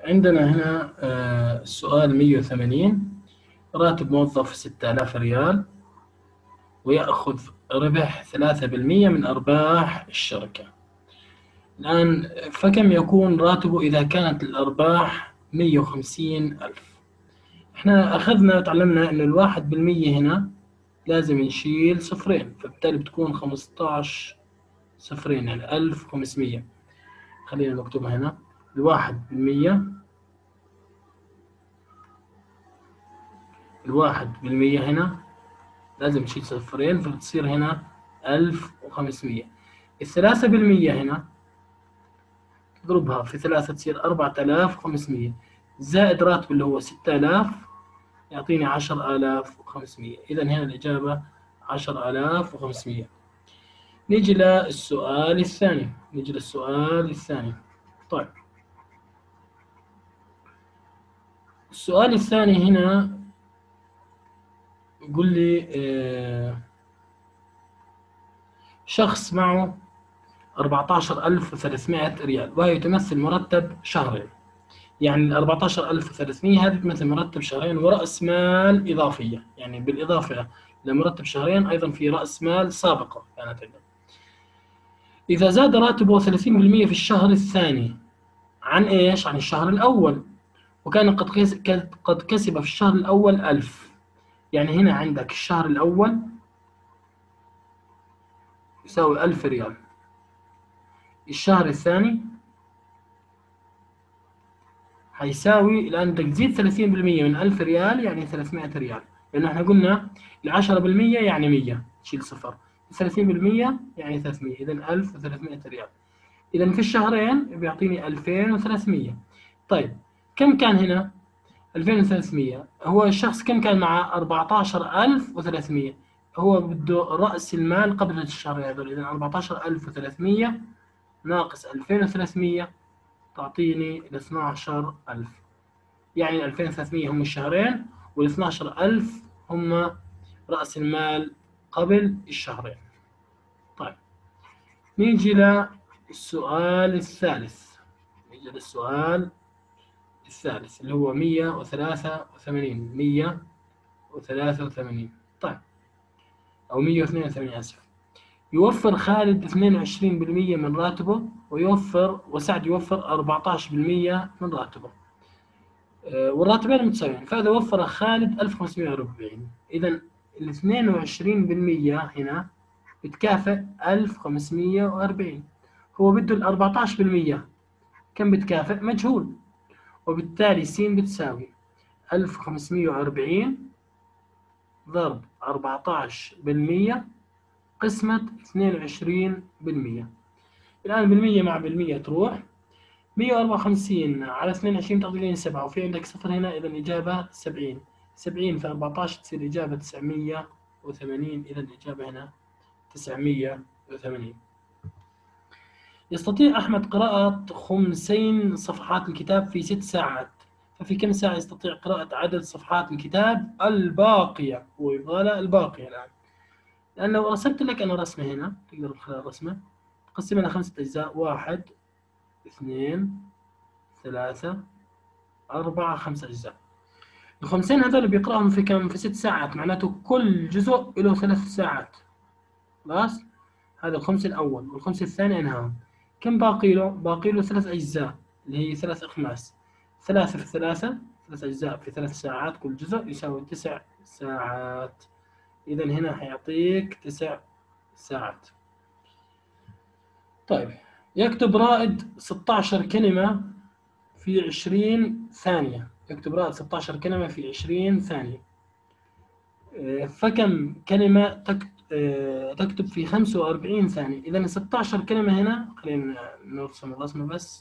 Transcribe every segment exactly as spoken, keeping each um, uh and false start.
عندنا هنا آه، السؤال مية وثمانين. راتب موظف ستة آلاف ريال ويأخذ ربح ثلاثة بالمئة من أرباح الشركة. الآن فكم يكون راتبه إذا كانت الأرباح مية وخمسين ألف؟ إحنا أخذنا وتعلمنا إنه الواحد بالمية هنا لازم نشيل صفرين، فبالتالي بتكون خمستاش صفرين يعني ألف وخمسمية. خلينا نكتبها هنا. الواحد بالمية الواحد بالمية هنا لازم تشيل صفرين، فبتصير هنا ألف وخمسمية. الثلاثة بالمية هنا تضربها في ثلاثة تصير أربعة آلاف وخمسمية، زائد راتب اللي هو ستة آلاف يعطيني عشرة آلاف وخمسمية. إذا هنا الإجابة عشرة آلاف وخمسمية. نيجي للسؤال الثاني نيجي للسؤال الثاني. طيب، السؤال الثاني هنا يقول لي آه شخص معه أربعتاشر ألف وثلاثمائة ريال وهي تمثل مرتب شهرين. يعني ال أربعتاشر ألف وثلاثمائة هذه تمثل مرتب شهرين ورأس مال إضافية، يعني بالإضافة لمرتب شهرين أيضا في رأس مال سابقة كانت عنده. إذا زاد راتبه ثلاثين بالمئة في الشهر الثاني عن إيش؟ عن الشهر الأول، وكان قد كس- قد كسب في الشهر الأول ألف. يعني هنا عندك الشهر الأول يساوي ألف ريال، الشهر الثاني هيساوي، الآن بدك تزيد ثلاثين بالمئة من ألف ريال يعني ثلاثمائة ريال، لأنه احنا قلنا ال عشرة بالمئة يعني مية تشيل صفر، ثلاثين بالمئة يعني ثلاثمائة، إذا ألف وثلاثمائة ريال. إذا في الشهرين بيعطيني ألفين وثلاثمائة. طيب، كم كان هنا؟ ألفين وثلاثمائة. هو الشخص كم كان معه؟ أربعتاشر ألف وثلاثمائة. هو بده رأس المال قبل الشهرين هذول، إذا أربعتاشر ألف وثلاثمائة ناقص ألفين وثلاثمائة تعطيني ال اثناشر ألف. يعني ال ألفين وثلاثمائة هم الشهرين وال اثناشر ألف هم رأس المال قبل الشهرين. طيب، نيجي للسؤال الثالث نيجي للسؤال الثالث اللي هو مية وثلاثة وثمانين مية وثلاثة وثمانين. طيب، أو مية واثنين وثمانين، آسف. يوفر خالد اثنين وعشرين بالمئة من راتبه ويوفر وسعد يوفر أربعتاشر بالمئة من راتبه، آه، والراتبين متساويين، فإذا وفر خالد ألف وخمسمائة وأربعين، إذا ال اثنين وعشرين بالمئة هنا بتكافئ ألف وخمسمائة وأربعين. هو بده ال أربعتاشر بالمئة كم بتكافئ؟ مجهول، وبالتالي س بتساوي ألف وخمسمائة وأربعين ضرب أربعتاشر بالمئة قسمة اثنين وعشرين بالمئة. الآن بالمية مع بالمية تروح، مية وأربعة وخمسين على اثنين وعشرين تعطيني سبعة، وفي عندك صفر هنا، إذا الإجابة سبعين. سبعين في أربعتاشر تصير الإجابة تسعمائة وثمانين، إذا الإجابة هنا تسعمائة وثمانين. يستطيع أحمد قراءة خمسين صفحات الكتاب في ست ساعات، ففي كم ساعة يستطيع قراءة عدد صفحات الكتاب الباقية؟ ويبغى له الباقية الآن، لأن لو رسمت لك أنا رسمة هنا، تقدر من خلال الرسمة تقسمها إلى خمسة أجزاء: واحد، اثنين، ثلاثة، أربعة، خمسة أجزاء. الخمسين هذول بيقرأهم في كم؟ في ست ساعات، معناته كل جزء له ثلاث ساعات. خلاص، هذا الخمس الأول، والخمس الثاني أنهاهم. كم باقي له؟ باقي له ثلاث أجزاء اللي هي ثلاث أخماس. ثلاثة في ثلاثة، ثلاث أجزاء في ثلاث ساعات، كل جزء يساوي تسع ساعات. إذا هنا حيعطيك تسع ساعات. طيب، يكتب رائد ستة عشر كلمة في عشرين ثانية. يكتب رائد ستة عشر كلمة في عشرين ثانية، فكم كلمة تكتب في خمسة وأربعين ثانية؟ إذا ستة عشر كلمة هنا، خلينا نرسم الرسمة بس.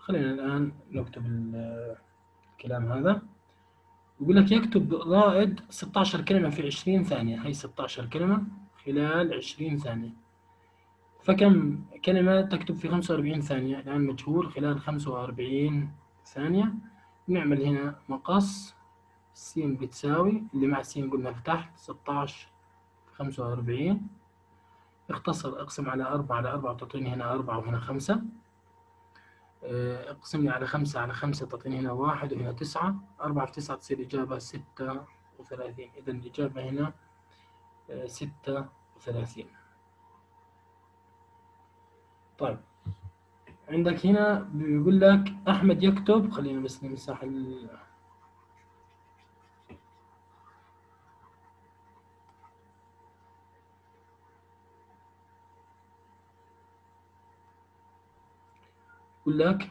خلينا الآن نكتب ال- الكلام هذا. يقول لك يكتب رائد ستة عشر كلمة في عشرين ثانية. هي ستة عشر كلمة خلال عشرين ثانية، فكم كلمة تكتب في خمسة وأربعين ثانية؟ الآن مجهول خلال خمسة وأربعين ثانية. نعمل هنا مقص س بتساوي اللي مع س قلنا في تحت ستة عشر في خمسة وأربعين. اختصر اقسم على أربعة على أربعة تعطيني هنا أربعة وهنا خمسة. اه، اقسم لي على خمسة على خمسة تعطيني هنا واحد وهنا تسعة. أربعة في تسعة تصير إجابة ستة وثلاثين. إذا الإجابة هنا اه ستة وثلاثين. طيب عندك هنا بيقول لك أحمد يكتب، خلينا بس نمسح ال... يقول لك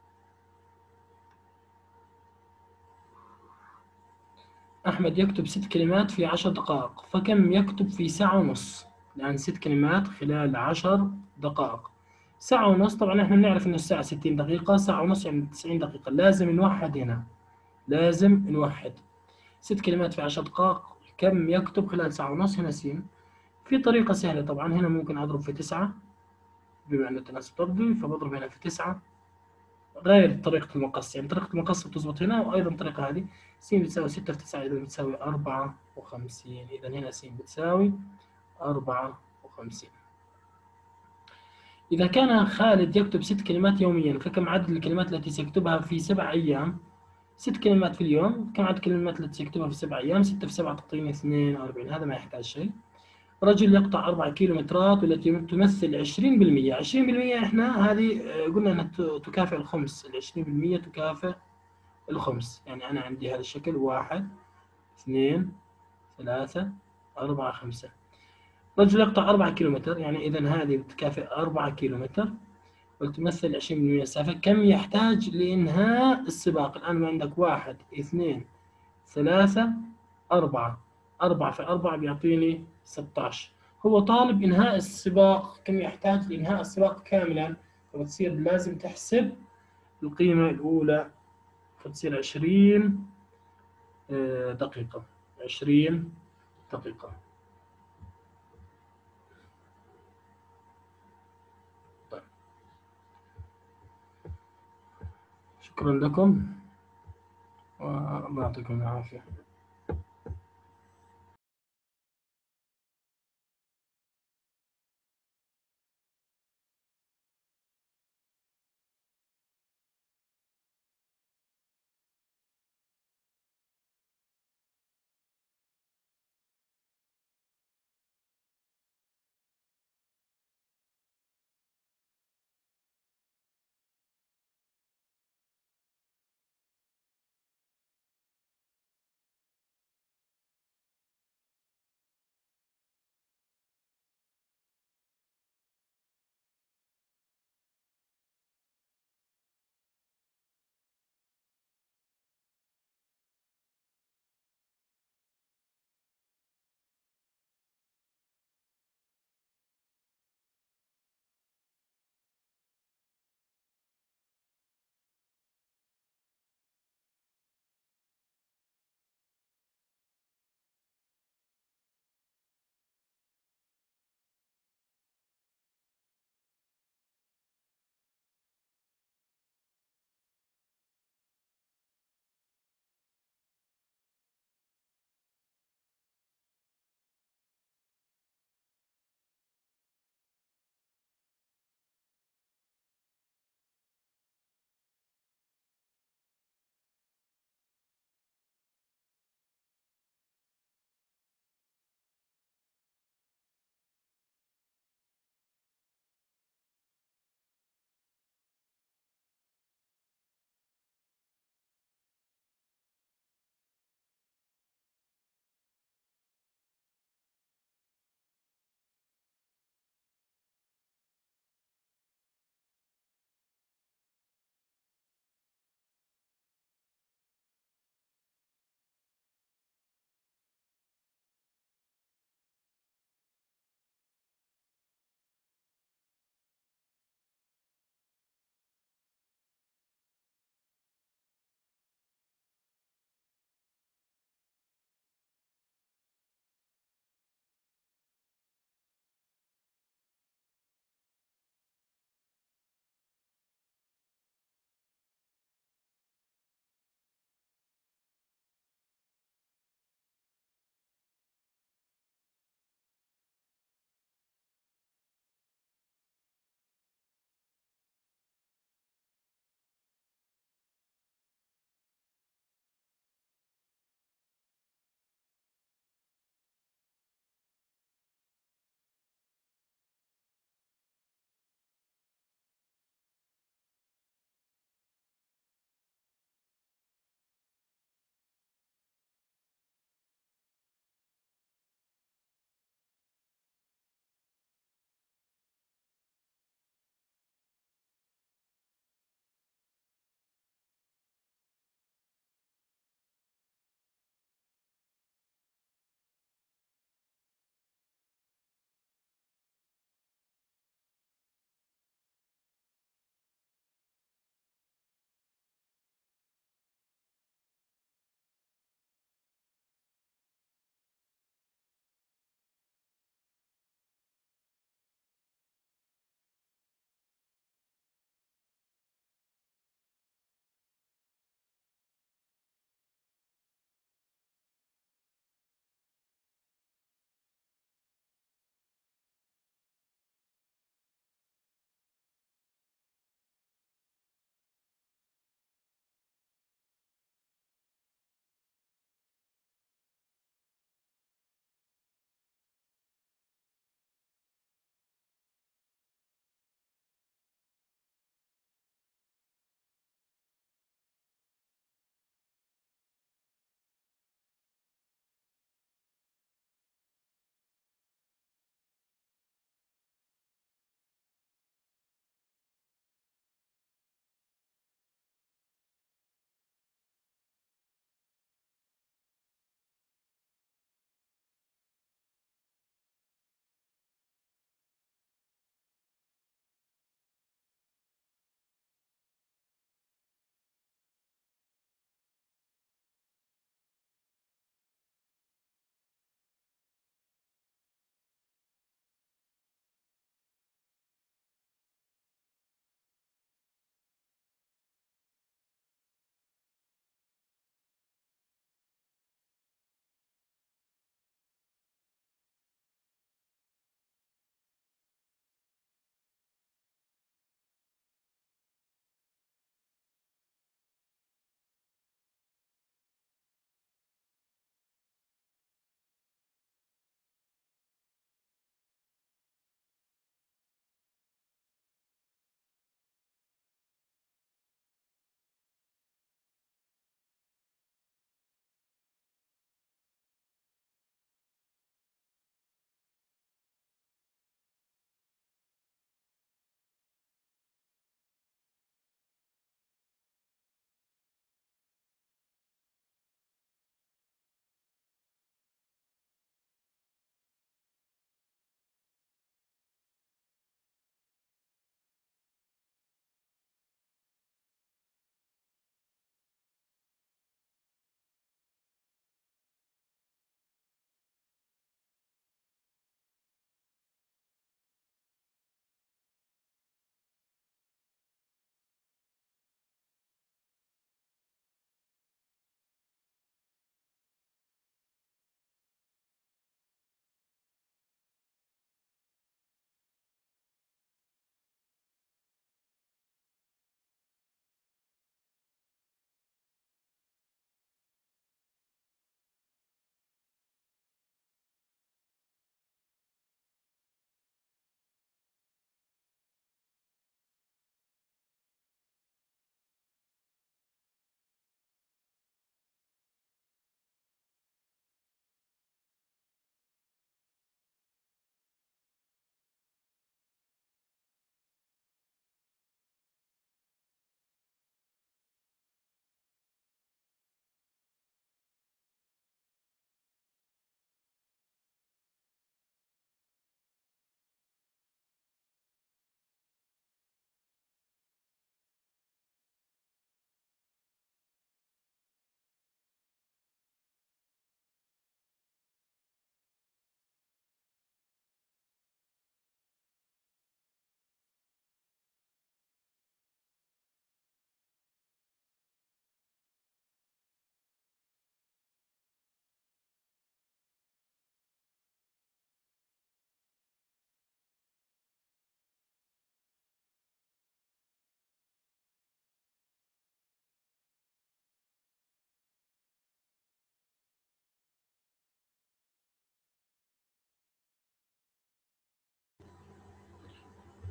أحمد يكتب ست كلمات في عشر دقائق، فكم يكتب في ساعة ونص؟ يعني ست كلمات خلال عشر دقائق. ساعة ونص طبعا احنا بنعرف إن الساعة ستين دقيقة، ساعة ونص يعني تسعين دقيقة. لازم نوحد هنا، لازم نوحد. ست كلمات في عشر دقائق كم يكتب خلال ساعة ونص؟ هنا س. في طريقة سهلة طبعا، هنا ممكن أضرب في تسعة بما أن التناسب طردي، فبضرب هنا في تسعة غير طريقة المقص. يعني طريقة المقص بتزبط هنا، وأيضا الطريقة هذه. س بتساوي ستة في تسعة إذا بتساوي أربعة وخمسين. إذا هنا س بتساوي أربعة وخمسين. إذا كان خالد يكتب ست كلمات يوميا، فكم عدد الكلمات التي سيكتبها في سبع أيام؟ ست كلمات في اليوم، كم عدد الكلمات التي سيكتبها في سبع أيام؟ ستة في سبعة تعطيني اثنين وأربعين. هذا ما يحتاج شيء. رجل يقطع أربع كيلومترات والتي تمثل عشرين بالمئة. عشرين بالمئة إحنا هذه آه، قلنا أنها ت- تكافئ الخمس. العشرين بالمئة تكافئ الخمس. يعني أنا عندي هذا الشكل: واحد اثنين ثلاثة أربعة خمسة. رجل يقطع أربعة كيلومتر، يعني إذا هذه بتكافئ أربعة كيلومتر وتمثل عشرين بالمئة مسافة. كم يحتاج لإنهاء السباق؟ الآن ما عندك واحد اثنين ثلاثة أربعة. أربعة في أربعة بيعطيني ستة عشر. هو طالب إنهاء السباق، كم يحتاج لإنهاء السباق كاملا؟ فبتصير لازم تحسب القيمة الأولى، فتصير عشرين آه، دقيقة. عشرين دقيقة. طيب شكرا لكم والله يعطيكم العافية.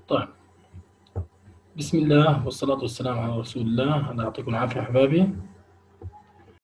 طيب، بسم الله والصلاة والسلام على رسول الله. الله يعطيكم العافية يا أحبابي.